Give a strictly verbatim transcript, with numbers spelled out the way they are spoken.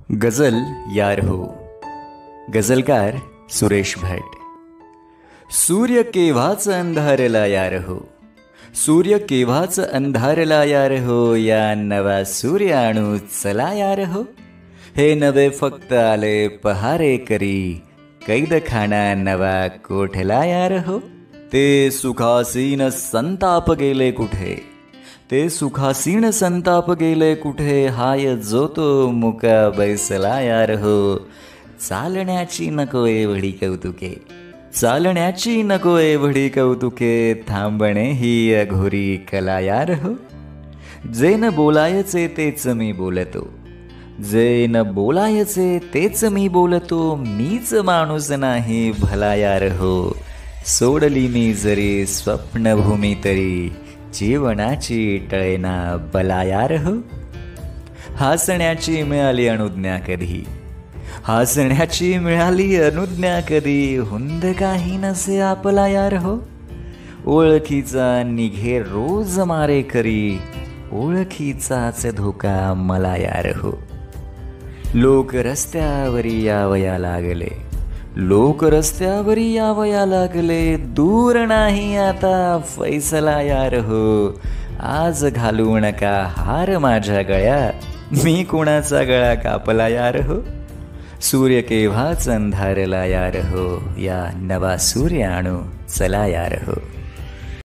गजल यार हो. गजलकार सुरेश भट. सूर्य केव्हाच अंधारला यार हो, सूर्य केव्हाच अंधारला यार हो, या नवा सूर्य आणू चला यार हो. हे नवे फक्त आले पहारे करी, कैदखाना नवा कोठला यार हो. ते सुखासीन संताप गेले कुठे, ते सुखासीन संताप गेले कुठे, हाय जो तो मुका बैसला यार हो. चालण्याची नको एवढी कौतुके, चालण्याची नको एवढी कौतुके, थांबणे ही अघोरी कला यार हो. जे न बोलायचे तेच मी बोलतो, जे न बोलायचे तेच मी बोलतो, मीच माणूस नाही भला यार हो. सोडली मी जरी स्वप्नभूमी तरी, जीवनाची टळेना बला यार हो. हसण्याची मिळाली अनुज्ञा कधी, हसण्याची मिळाली अनुज्ञा कधी, हुंद काही नसे आपला यार हो. ओळखीचा निघे रोज मारे करी, ओळखीचाच धोका मला यार हो. लोक रस्त्यावरी यावया लागले, लोक रस्त्यावरी यावया लागले, दूर नाही आता फैसला यार हो. आज घालू नका हार माझ्या गळ्यात, मी कोणाचा गळा कापला यार हो. सूर्य केव्हाच अंधारला यार हो, या नवा सूर्य आणू चला यार हो.